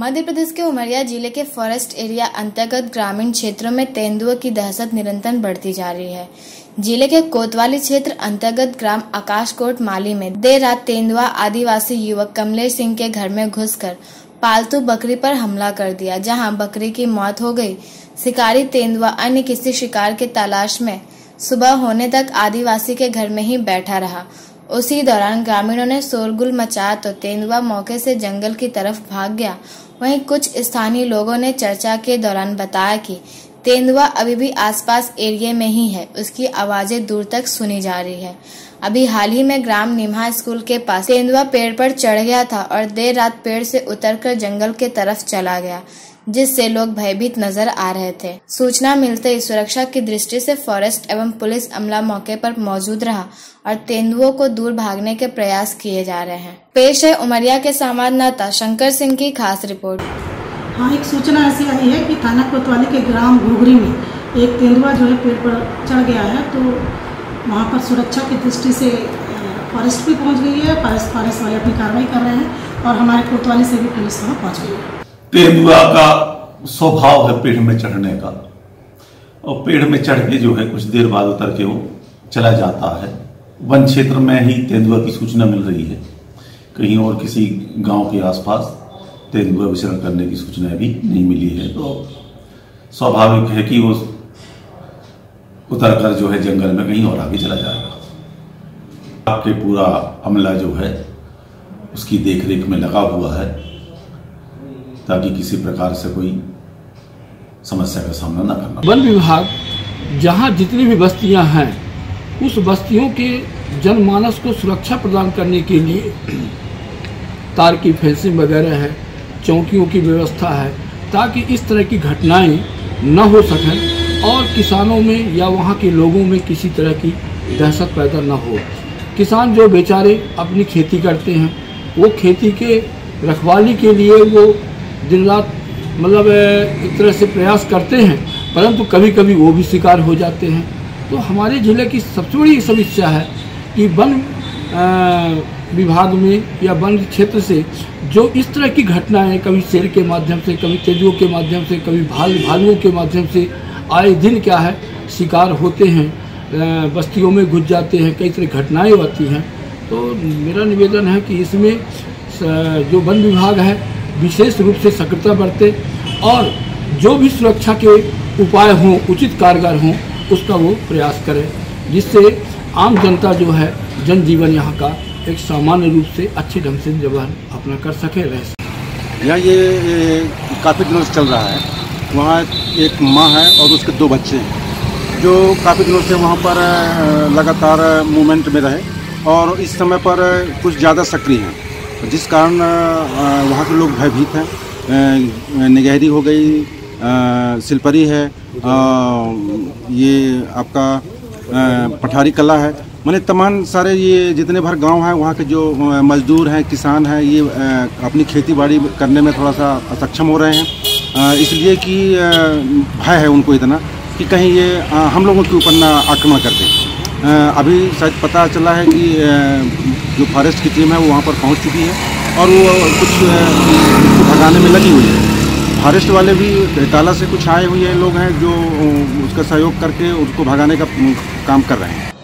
मध्य प्रदेश के उमरिया जिले के फॉरेस्ट एरिया अंतर्गत ग्रामीण क्षेत्रों में तेंदुओं की दहशत निरंतर बढ़ती जा रही है। जिले के कोतवाली क्षेत्र अंतर्गत ग्राम आकाशकोट माली में देर रात तेंदुआ आदिवासी युवक कमलेश सिंह के घर में घुसकर पालतू बकरी पर हमला कर दिया, जहां बकरी की मौत हो गई। शिकारी तेंदुआ अन्य किसी शिकार के तलाश में सुबह होने तक आदिवासी के घर में ही बैठा रहा। उसी दौरान ग्रामीणों ने शोरगुल मचाया तो तेंदुआ मौके से जंगल की तरफ भाग गया। वहीं कुछ स्थानीय लोगों ने चर्चा के दौरान बताया कि तेंदुआ अभी भी आसपास एरिया में ही है, उसकी आवाजें दूर तक सुनी जा रही है। अभी हाल ही में ग्राम निम्हा स्कूल के पास तेंदुआ पेड़ पर चढ़ गया था और देर रात पेड़ से उतरकर जंगल के तरफ चला गया, जिससे लोग भयभीत नजर आ रहे थे। सूचना मिलते ही सुरक्षा की दृष्टि से फॉरेस्ट एवं पुलिस अमला मौके पर मौजूद रहा और तेंदुओं को दूर भागने के प्रयास किए जा रहे हैं। पेश है उमरिया के संवाददाता शंकर सिंह की खास रिपोर्ट। हाँ, एक सूचना ऐसी आई है कि थाना कोतवाली के ग्राम घुघरी में एक तेंदुआ जो है पेड़ पर चढ़ गया है, तो वहाँ पर सुरक्षा की दृष्टि से फॉरेस्ट भी पहुँच गई है। फॉरेस्ट वाले अपनी कार्रवाई कर रहे हैं और हमारे कोतवाली से भी पुलिस वहाँ पहुँच गई है। तेंदुआ का स्वभाव है पेड़ में चढ़ने का, और पेड़ में चढ़ के जो है कुछ देर बाद उतर के वो चला जाता है। वन क्षेत्र में ही तेंदुआ की सूचना मिल रही है, कहीं और किसी गांव के आसपास तेंदुआ विचरण करने की सूचना भी नहीं मिली है। तो स्वाभाविक है कि वो उतरकर जो है जंगल में कहीं और आगे चला जाएगा। आपके पूरा अमला जो है उसकी देखरेख में लगा हुआ है ताकि किसी प्रकार से कोई समस्या का सामना न करना। वन विभाग जहां जितनी भी बस्तियां हैं, उस बस्तियों के जनमानस को सुरक्षा प्रदान करने के लिए तार की फेंसिंग वगैरह है, चौकियों की व्यवस्था है, ताकि इस तरह की घटनाएं न हो सकें और किसानों में या वहां के लोगों में किसी तरह की दहशत पैदा न हो। किसान जो बेचारे अपनी खेती करते हैं, वो खेती के रखवाली के लिए वो दिन रात मतलब एक तरह से प्रयास करते हैं, परंतु कभी कभी वो भी शिकार हो जाते हैं। तो हमारे जिले की सबसे बड़ी समस्या है कि वन विभाग में या वन क्षेत्र से जो इस तरह की घटनाएं कभी शेर के माध्यम से, कभी तेंदुओं के माध्यम से, कभी भालुओं के माध्यम से आए दिन क्या है शिकार होते हैं, बस्तियों में घुस जाते हैं, कई तरह घटनाएं होती हैं। तो मेरा निवेदन है कि इसमें जो वन विभाग है विशेष रूप से सक्रियता बरते और जो भी सुरक्षा के उपाय हों, उचित कारगर हों, उसका वो प्रयास करे, जिससे आम जनता जो है जनजीवन यहाँ का एक सामान्य रूप से अच्छे ढंग से जीवन अपना कर सके, रह सके। यहाँ ये काफ़ी दिनों से चल रहा है। वहाँ एक माँ है और उसके 2 बच्चे हैं जो काफ़ी दिनों से वहाँ पर लगातार मूवमेंट में रहे और इस समय पर कुछ ज़्यादा सक्रिय हैं, जिस कारण वहाँ के लोग भयभीत हैं। निगहरी हो गई, सिलपरी है, ये आपका पठारी कला है, मैंने तमाम सारे ये जितने भर गांव हैं वहाँ के जो मजदूर हैं, किसान हैं, ये अपनी खेती बाड़ी करने में थोड़ा सा सक्षम हो रहे हैं, इसलिए कि भय है उनको इतना कि कहीं ये हम लोगों के ऊपर ना आक्रमण कर दें। अभी शायद पता चला है कि जो फॉरेस्ट की टीम है वो वहाँ पर पहुँच चुकी है और वो कुछ भगाने में लगी हुई है। फॉरेस्ट वाले भी बेताला से कुछ आए हुए लोग हैं जो उसका सहयोग करके उसको भगाने का काम कर रहे हैं।